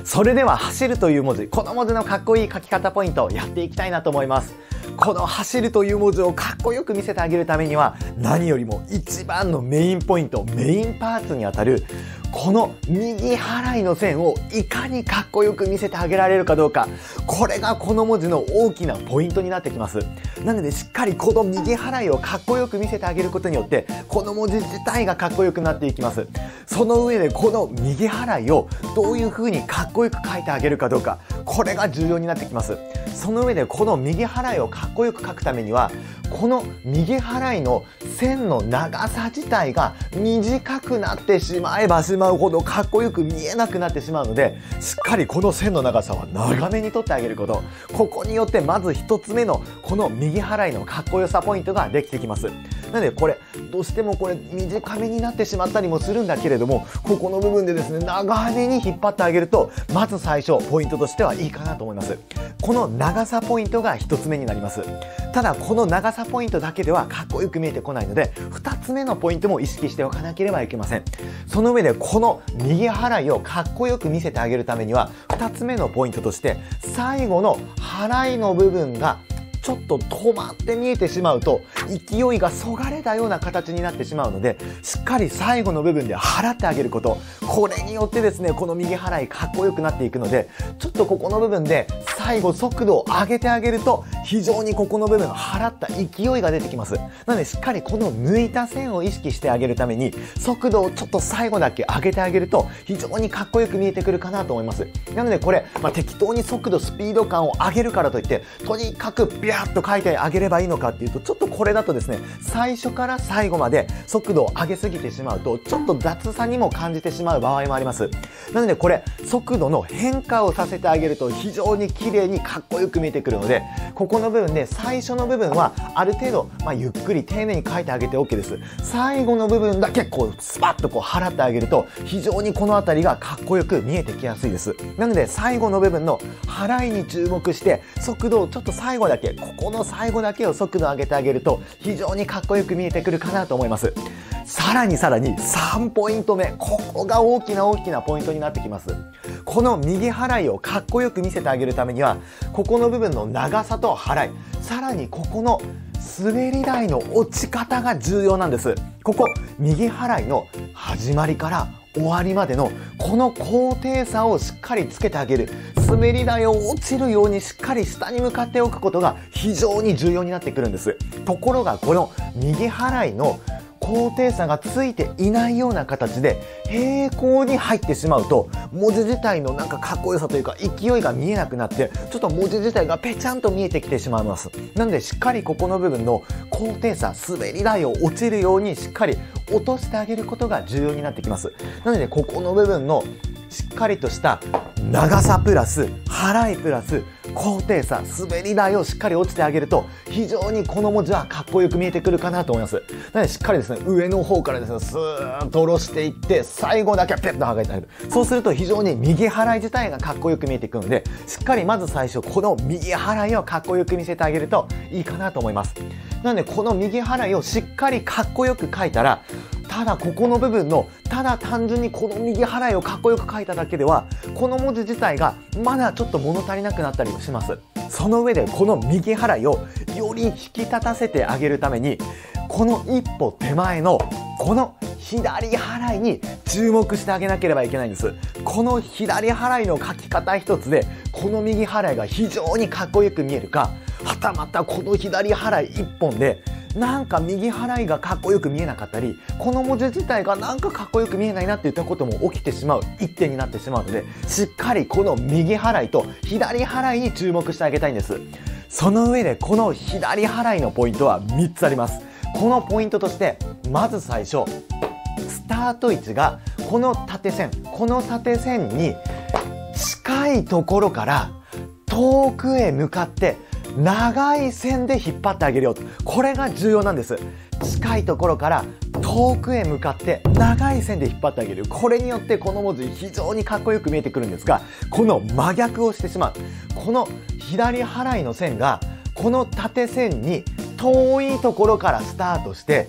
それでは走るという文字、この文字のかっこいい書き方ポイントをやっていきたいなと思います。この走るという文字をかっこよく見せてあげるためには、何よりも一番のメインポイント、メインパーツにあたるこの右払いの線をいかにかっこよく見せてあげられるかどうか、これがこの文字の大きなポイントになってきます。なのでしっかりこの右払いをかっこよく見せてあげることによって、この文字自体がかっこよくなっていきます。その上でこの右払いをどういう風にかっこよく書いてあげるかどうか、これが重要になってきます。その上でこの右払いをかっこよく書くためには、この右払いの線の長さ自体が短くなってしまえばしまうほどかっこよく見えなくなってしまうので、しっかりこの線の長さは長めに取ってあげること、ここによってまず一つ目のこの右払いのかっこよさポイントができてきます。なのでこれどうしてもこれ短めになってしまったりもするんだけれども、ここの部分でですね、長めに引っ張ってあげると、まず最初ポイントとしてはいいかなと思います。この長さポイントが一つ目になります。ただこの長さポイントだけではかっこよく見えてこないので、2つ目のポイントも意識しておかなければいけません。その上でこの右払いをかっこよく見せてあげるためには、2つ目のポイントとして、最後の払いの部分がちょっと止まって見えてしまうと、勢いがそがれたような形になってしまうので、しっかり最後の部分で払ってあげること、これによってですね、この右払いかっこよくなっていくので、ちょっとここの部分で最後速度を上げてあげると、非常にここの部分払った勢いが出てきます。なのでしっかりこの抜いた線を意識してあげるために、速度をちょっと最後だけ上げてあげると、非常にかっこよく見えてくるかなと思います。なのでこれ、適当に速度スピード感を上げるからといって、とにかくビャーっと書いてあげればいいのかっていうと、ちょっとこれだとですね、最初から最後まで速度を上げすぎてしまうと、ちょっと雑さにも感じてしまう場合もあります。なのでこれ、速度の変化をさせてあげると非常に綺麗にかっこよく見えてくるので、ここの部分で最初の部分はある程度、ゆっくり丁寧に書いてあげて OK です。最後の部分だけこうスパッとこう払ってあげると、非常にこの辺りがかっこよく見えてきやすいです。なので最後の部分の払いに注目して、速度をちょっと最後だけ、ここの最後だけを速度を上げてあげると、非常にかっこよく見えてくるかなと思います。さらに3ポイント目、ここが大きなポイントになってきます。この右払いをかっこよく見せてあげるためには、ここの部分の長さと払い、さらにここの滑り台の落ち方が重要なんです。ここ右払いの始まりから終わりまでのこの高低差をしっかりつけてあげる、滑り台を落ちるようにしっかり下に向かっておくことが非常に重要になってくるんです。ところがこの右払いの高低差がついていないような形で平行に入ってしまうと、文字自体のなんかかっこよさというか勢いが見えなくなって、ちょっと文字自体がペチャンと見えてきてしまいます。なのでしっかりここの部分の高低差、滑り台を落ちるようにしっかり落としてあげることが重要になってきます。なのでここの部分のしっかりとした長さプラス払いプラス高低差、滑り台をしっかり落ちてあげると、非常にこの文字はかっこよく見えてくるかなと思います。なのでしっかりですね、上の方からですね、スーッと下ろしていって、最後だけペッと剥がれてあげる。そうすると非常に右払い自体がかっこよく見えてくるので、しっかりまず最初この右払いをかっこよく見せてあげるといいかなと思います。なのでこの右払いをしっかりかっこよく書いたら、ただここの部分のただ単純にこの右払いをかっこよく書いただけでは、この文字自体がまだちょっと物足りなくなったりします。その上でこの右払いをより引き立たせてあげるために、この一歩手前のこの左払いに注目してあげなければいけないんです。この左払いの書き方一つでこの右払いが非常にかっこよく見えるか、はたまたこの左払い一本でなんか右払いがかっこよく見えなかったり、この文字自体がなんかかっこよく見えないなっていったことも起きてしまう一点になってしまうので、しっかりこの右払いと左払いに注目してあげたいんです。その上でこの左払いのポイントは3つあります。このポイントとして、まず最初スタート位置がこの縦線に近いところから遠くへ向かって長い線で引っ張ってあげるよ。これが重要なんです。近いところから遠くへ向かって長い線で引っ張ってあげる。これによってこの文字非常にかっこよく見えてくるんですが、この真逆をしてしまう。この左払いの線がこの縦線に遠いところからスタートして、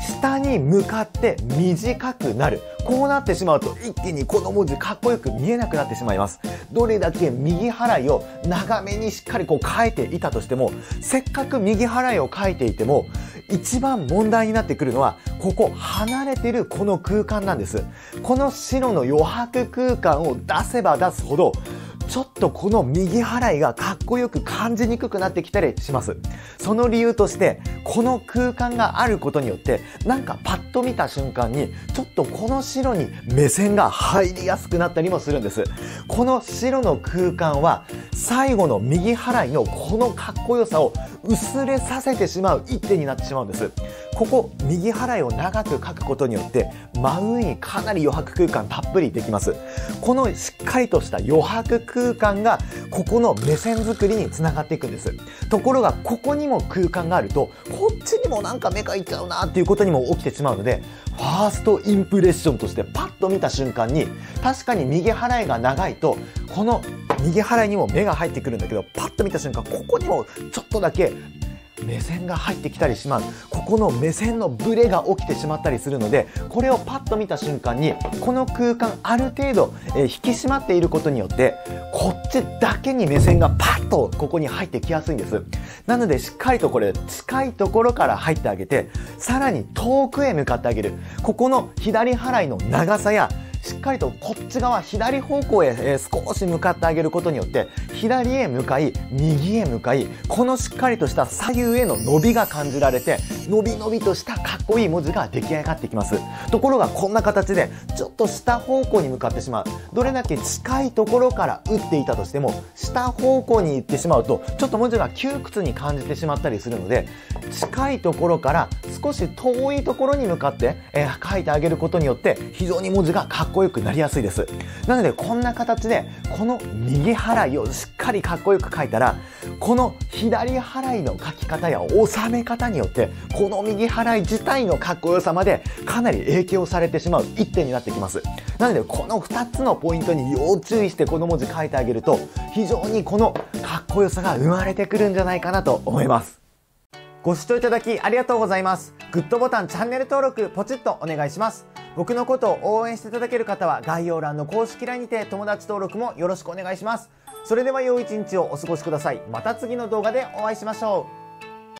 下に向かって短くなる。こうなってしまうと一気にこの文字かっこよく見えなくなってしまいます。どれだけ右払いを長めにしっかり書いていたとしても、せっかく右払いを書いていても、一番問題になってくるのは、ここ離れてるこの空間なんです。この白の余白空間を出せば出すほど、ちょっとこの右払いがかっこよく感じにくくなってきたりします。その理由として、この空間があることによって、なんかパッと見た瞬間に、ちょっとこの白に目線が入りやすくなったりもするんです。この白の空間は、最後の右払いのこのかっこよさを薄れさせてしまう一手になってしまうんです。ここ、右払いを長く書くことによって、真上にかなり余白空間たっぷりできます。このしっかりとした余白空間が、ここの目線作りにつながっていくんです。ところが、ここにも空間があると、こっちにもなんか目がいっちゃうなっていうことにも起きてしまうので、ファーストインプレッションとしてパッと見た瞬間に、確かに右払いが長いと、この右払いにも目が入ってくるんだけど、パッと見た瞬間、ここにもちょっとだけ目線が入ってきたりします。ここの目線のブレが起きてしまったりするので、これをパッと見た瞬間に、この空間ある程度、引き締まっていることによって、こっちだけに目線がパッとここに入ってきやすいんです。なのでしっかりとこれ近いところから入ってあげて、さらに遠くへ向かってあげる。ここの左払いの長さや、しっかりとこっち側左方向へ少し向かってあげることによって、左へ向かい右へ向かい、このしっかりとした左右への伸びが感じられて、伸び伸びとしたかっこいい文字が出来上がってきます。ところがこんな形でちょっと下方向に向かってしまう。どれだけ近いところから打っていたとしても、下方向に行ってしまうとちょっと文字が窮屈に感じてしまったりするので、近いところから少し遠いところに向かって、書いてあげることによって、非常に文字がかっこよくなりやすいです。なのでこんな形でこの右払いをしっかりかっこよく書いたら、この左払いの書き方や収め方によって、この右払い自体のかっこよさまでかなり影響されてしまう一点になってきます。なのでこの2つのポイントに要注意してこの文字書いてあげると、非常にこのかっこよさが生まれてくるんじゃないかなと思います。ご視聴いただきありがとうございます。グッドボタン、チャンネル登録ポチッとお願いします。僕のことを応援していただける方は概要欄の公式 LINE にて友達登録もよろしくお願いします。それでは良い一日をお過ごしください。また次の動画でお会いしましょう。